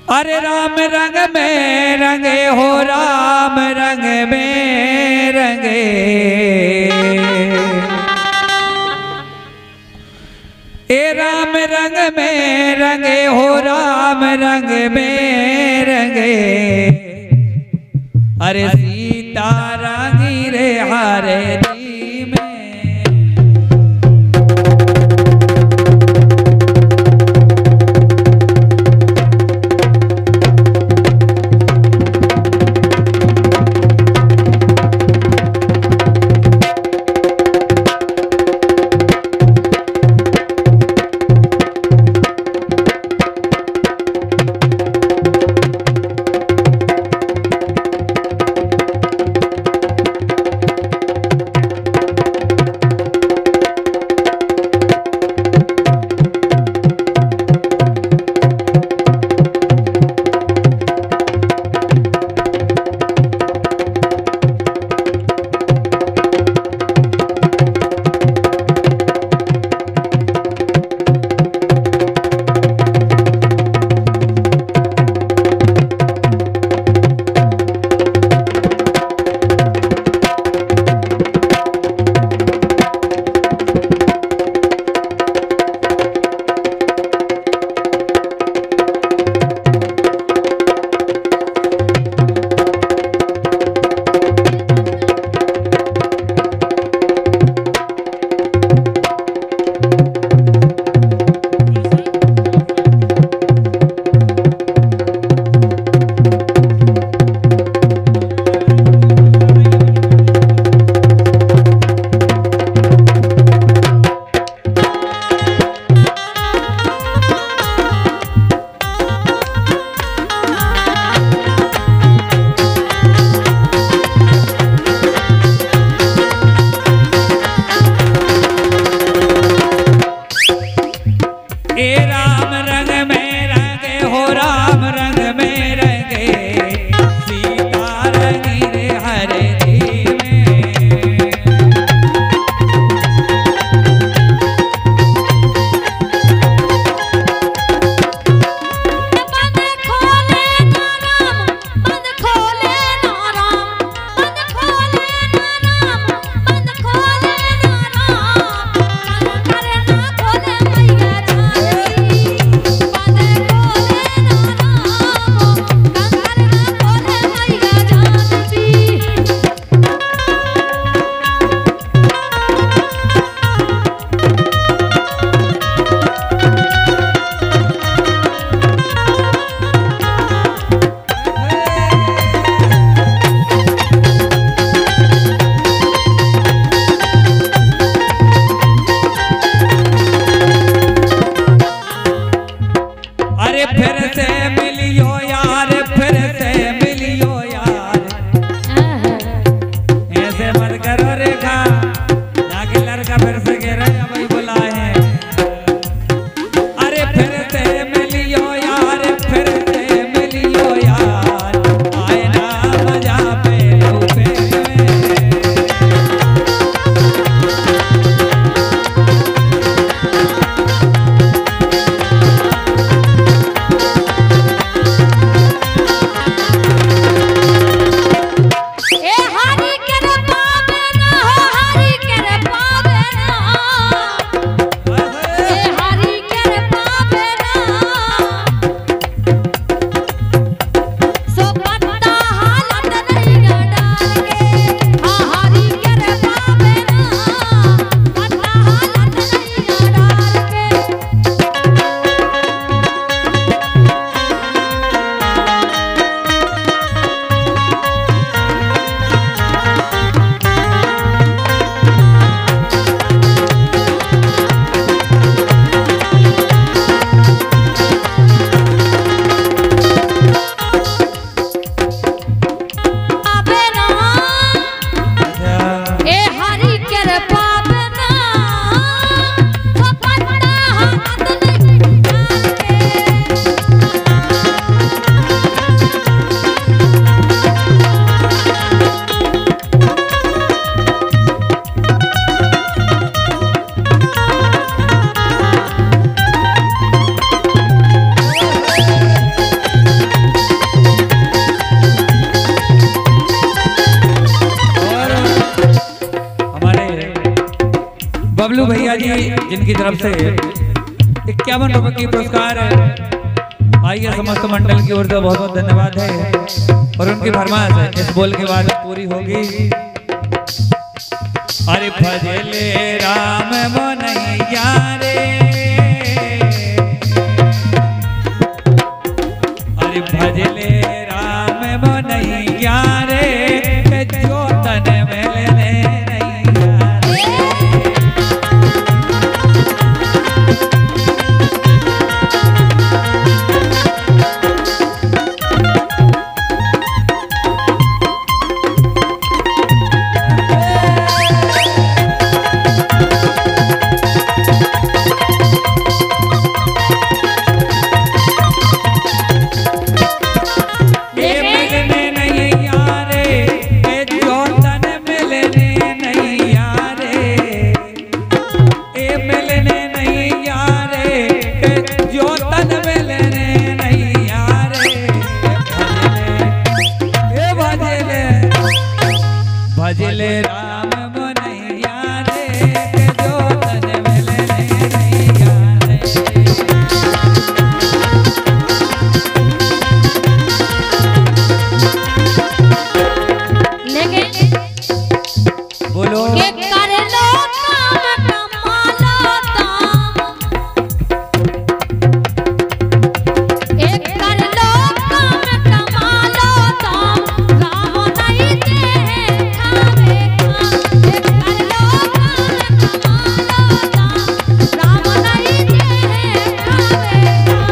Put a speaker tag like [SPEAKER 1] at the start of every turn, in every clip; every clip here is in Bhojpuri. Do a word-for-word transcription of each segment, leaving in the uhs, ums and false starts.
[SPEAKER 1] अरे राम रंग में रंगे हो राम रंग में रंगे, ए राम रंग में रंगे हो राम रंग में रंगे। अरे सीता रंगी रे हरे दी में। जिनकी तरफ से इक्यावन रुपए की पुरस्कार आइए समस्त मंडल की ओर से बहुत बहुत धन्यवाद है। और उनकी फरमाइश इस बोल के बाद पूरी होगी। अरे भजले राम मनैया रे, अरे भजले राम मनैया रे, जो तन मिलने भजले राम मनैया रे, जो तन मिलने नैया रे।
[SPEAKER 2] लेकिन
[SPEAKER 1] बोलो
[SPEAKER 2] के कर लो काम कमालो ताम, एक कर लो काम कमालो ताम, राम नहीं दे खावे काम। एक कर लो काम कमालो ताम, राम नहीं दे खावे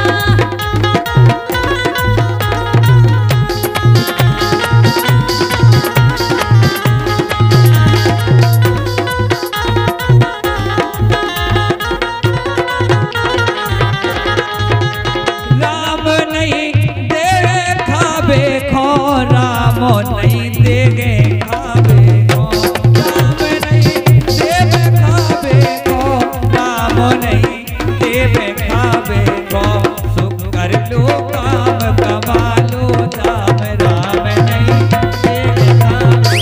[SPEAKER 1] राम नहीं देवे खावे खो, राम नहीं देगे खावे खो, राम नहीं देवे खावे खो, राम नहीं देवे खावे खो। सुख कर लो काम कमा लो दाम, राम नहीं देवे खावे।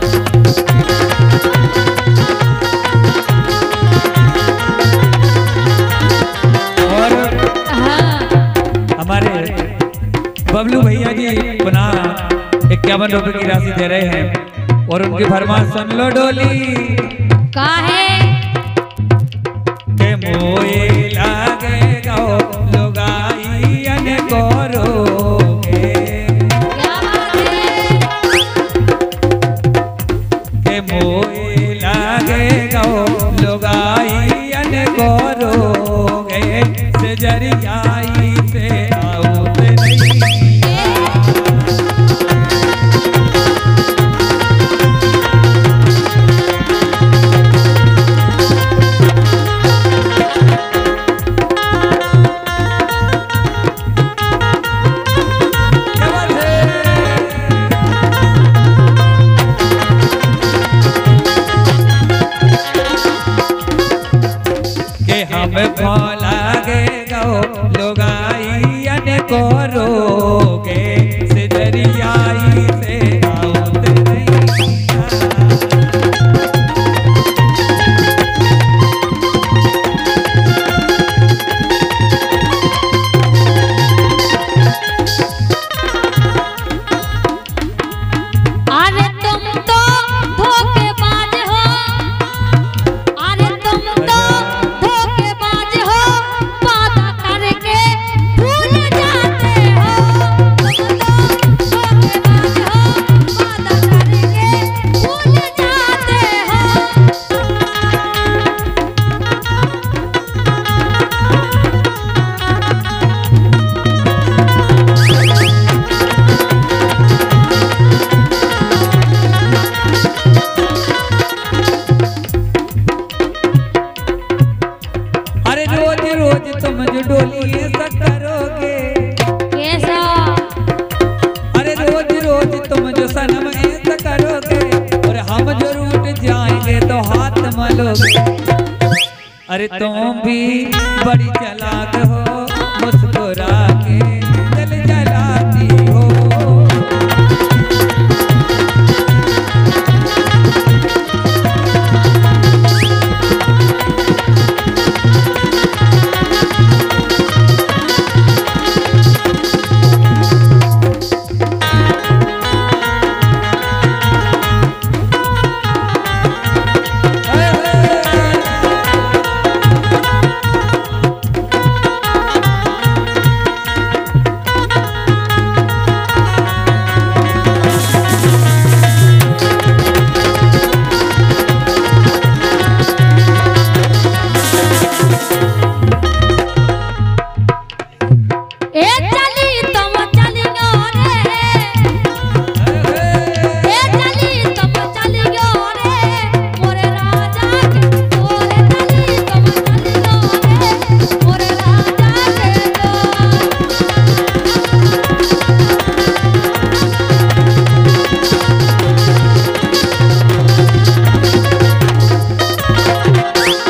[SPEAKER 1] और
[SPEAKER 2] हाँ।
[SPEAKER 1] हमारे बबलू भैया जी पुनः इक्यावन रुपए की राशि दे रहे हैं। और उनकी फरमाइश सुन लो डोली।
[SPEAKER 2] काहे
[SPEAKER 1] के मोए लागे गो लुगाई अनेको रोगे,
[SPEAKER 2] क्या बात है?
[SPEAKER 1] के मोए लागे गो लुगाई अनेको रोगे, से जरियाई से आउत नहीं। के हम भोलागे गो लुगाई अनेको रोगे, से जरियाई से आउत नहीं।
[SPEAKER 2] अरे तुम तो धोखेबाज हो, अरे तुम तो धोखेबाज हो, वादा करके भूल जाते हो। तुम तो धोखेबाज हो, वादा करके भूल जाते हो।
[SPEAKER 1] अरे रोज रोज तुम जो डोली ऐसा करोगे,
[SPEAKER 2] कैसा?
[SPEAKER 1] अरे रोज रोज तुम जो सनम ऐसा करोगे, और हम जो रूठ जाएंगे तो हाथ मलोगे। अरे तुम भी बड़ी चालाक हो, मुस्कुरा के दिल जलाती हो।
[SPEAKER 2] लो